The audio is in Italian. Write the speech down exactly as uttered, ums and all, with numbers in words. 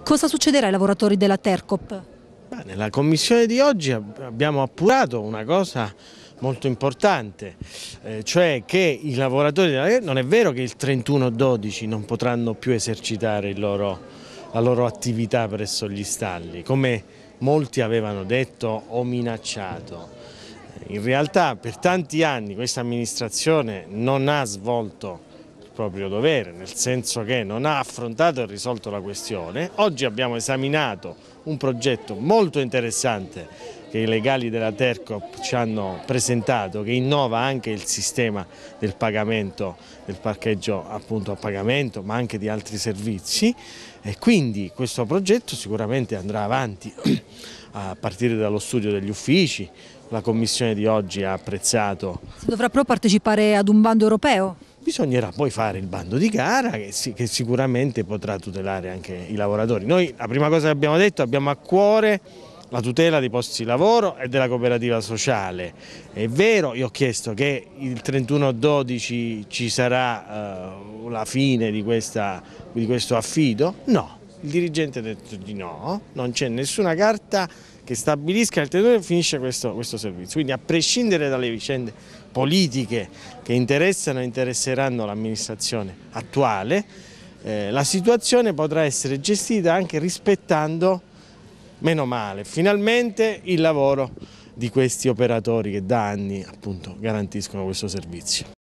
Cosa succederà ai lavoratori della Tercop? Beh, nella commissione di oggi abbiamo appurato una cosa molto importante, eh, cioè che i lavoratori della Tercop, non è vero che il trentuno dodici non potranno più esercitare il loro, la loro attività presso gli stalli, come molti avevano detto o minacciato. In realtà per tanti anni questa amministrazione non ha svolto il proprio dovere, nel senso che non ha affrontato e risolto la questione. Oggi abbiamo esaminato un progetto molto interessante che i legali della Tercop ci hanno presentato, che innova anche il sistema del pagamento, del parcheggio appunto a pagamento, ma anche di altri servizi, e quindi questo progetto sicuramente andrà avanti a partire dallo studio degli uffici. La commissione di oggi ha apprezzato. Si dovrà però partecipare ad un bando europeo? Bisognerà poi fare il bando di gara che, si, che sicuramente potrà tutelare anche i lavoratori. Noi la prima cosa che abbiamo detto, abbiamo a cuore la tutela dei posti di lavoro e della cooperativa sociale. È vero, io ho chiesto che il trentuno dodici ci sarà uh, la fine di, questa, di questo affido? No, il dirigente ha detto di no, non c'è nessuna carta che stabilisca il trentuno finisce questo, questo servizio. Quindi a prescindere dalle vicende politiche che interessano e interesseranno l'amministrazione attuale, eh, la situazione potrà essere gestita anche rispettando, meno male, finalmente il lavoro di questi operatori che da anni appunto garantiscono questo servizio.